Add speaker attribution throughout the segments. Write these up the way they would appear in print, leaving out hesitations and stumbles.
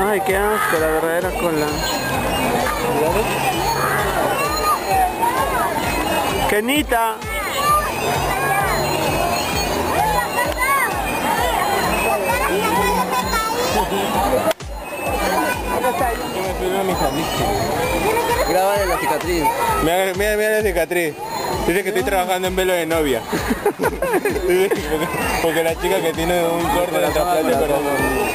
Speaker 1: Ay, qué asco, la verdadera cola. Kenita.
Speaker 2: Grábale la cicatriz.
Speaker 3: Mira la cicatriz. Dice que estoy trabajando en velo de novia. porque la chica que tiene un corte de trasplante corazón.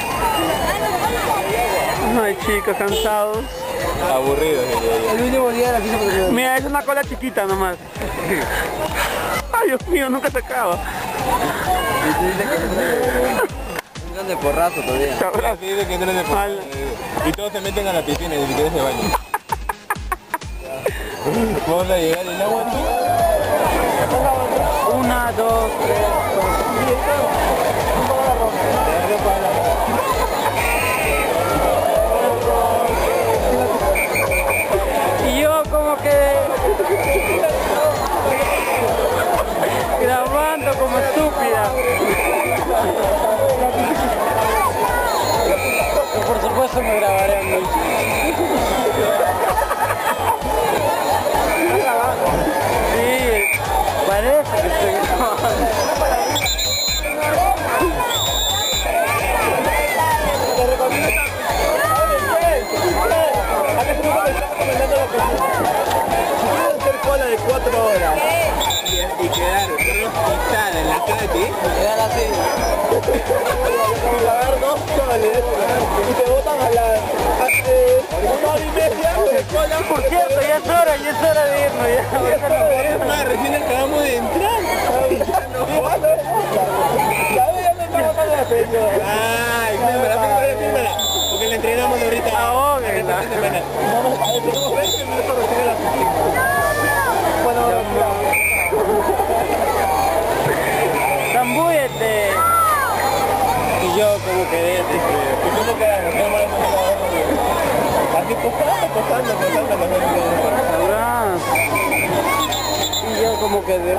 Speaker 1: Ay, chicos, cansados.
Speaker 3: Aburridos.
Speaker 2: El último día de la fiesta.
Speaker 1: Mira, es una cola chiquita nomás. Ay, Dios mío, nunca se acaba.
Speaker 2: Entran de porrazo todavía.
Speaker 3: Así dice que entran de porrazo. Y todos se meten a la piscina y ni siquiera se bañan. Vamos a llegar el agua.
Speaker 1: 1, 2, 3, 4. Y yo como que grabando como estúpida. Por supuesto me grabaré a mí. Sí, parece que estoy grabando.
Speaker 3: Hacer cola de 4 horas y quedar rostizada en la calle.
Speaker 2: Quedar así.
Speaker 3: Pagar 2 soles y te botan a las 1:30 de cola.
Speaker 1: Por cierto, ya es hora de irnos. Ya.
Speaker 3: Es más, recién acabamos de entrar. Ay, fírmala, porque la entrenamos ahorita.
Speaker 1: Ahóguenla. Zambúyete.
Speaker 3: Y yo como quedé, ¿y cómo quedamos? Así posando.
Speaker 1: Sabrás. Y yo como quedé.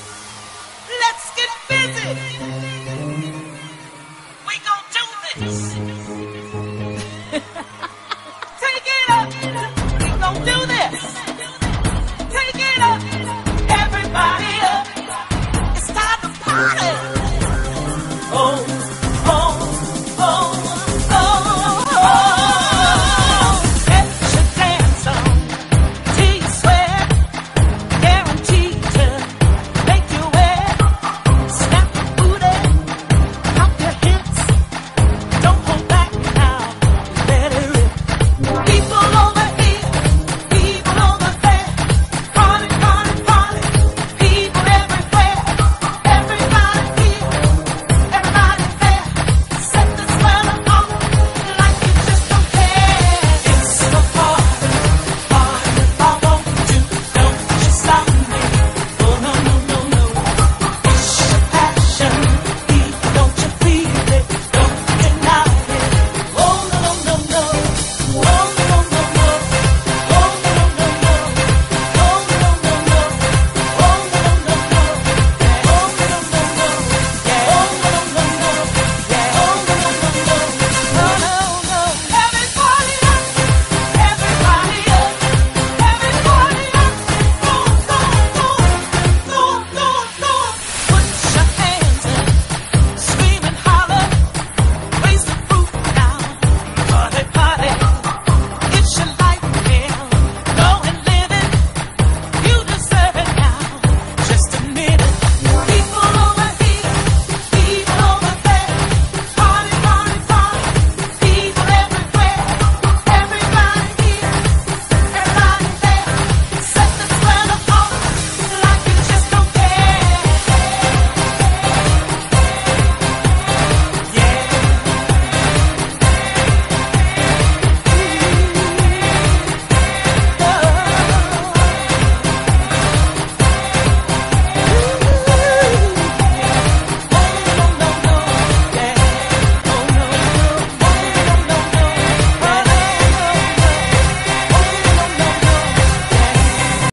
Speaker 4: Let's get busy. We gon' do this.